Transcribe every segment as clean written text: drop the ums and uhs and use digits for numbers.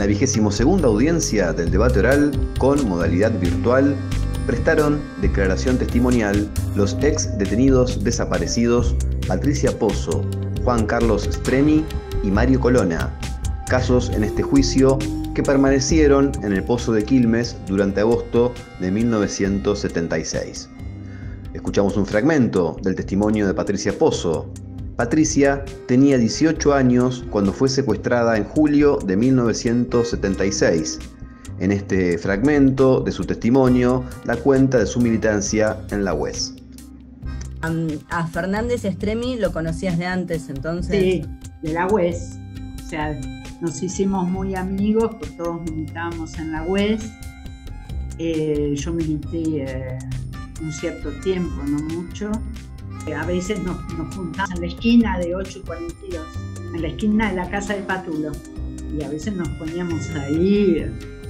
22ª audiencia del debate oral con modalidad virtual prestaron declaración testimonial los ex detenidos desaparecidos Patricia Pozzo, Juan Carlos Stremi y Mario Colonna, casos en este juicio que permanecieron en el Pozo de Quilmes durante agosto de 1976. Escuchamos un fragmento del testimonio de Patricia Pozzo. Patricia tenía 18 años cuando fue secuestrada en julio de 1976. En este fragmento de su testimonio da cuenta de su militancia en la UES. A Fernández Stremi lo conocías de antes, entonces. Sí, de la UES. O sea, nos hicimos muy amigos, porque todos militábamos en la UES. Yo milité un cierto tiempo, no mucho. A veces nos juntamos en la esquina de 8 y 42, en la esquina de la casa de Patulo. Y a veces nos poníamos ahí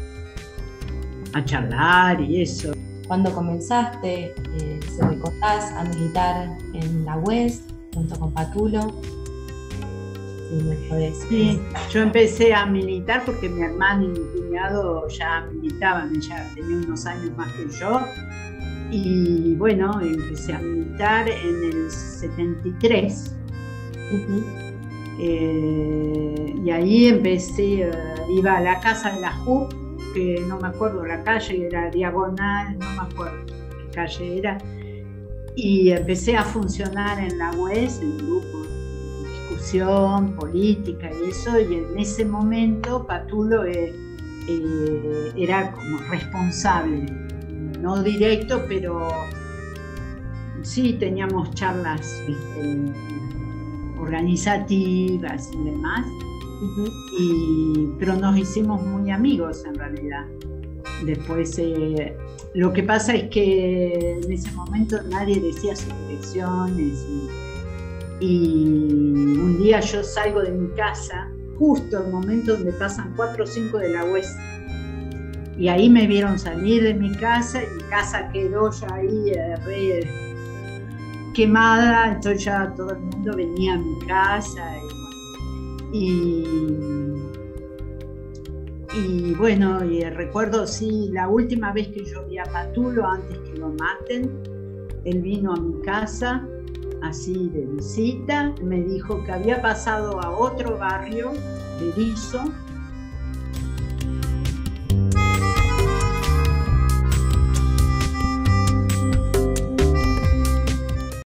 a charlar y eso. Cuando comenzaste, si recordás, a militar en la UES junto con Patulo, si me podés. Sí, yo empecé a militar porque mi hermano y mi cuñado ya militaban, ella tenía unos años más que yo. Y bueno, empecé a militar en el 73. Y ahí empecé, iba a la casa de la JUP, que no me acuerdo la calle, era Diagonal, no me acuerdo qué calle era. Y empecé a funcionar en la UES, en grupos de discusión, política y eso. Y en ese momento Patulo era como responsable. No directo, pero sí teníamos charlas organizativas y demás. Pero nos hicimos muy amigos en realidad. Después, lo que pasa es que en ese momento nadie decía sus direcciones. Y un día yo salgo de mi casa, justo el momento donde pasan 4 o 5 de la UES. Y ahí me vieron salir de mi casa, y mi casa quedó ya ahí re quemada, entonces ya todo el mundo venía a mi casa. Y bueno, y recuerdo, sí, la última vez que yo vi a Patulo antes que lo maten, él vino a mi casa, así de visita, me dijo que había pasado a otro barrio de Berizo,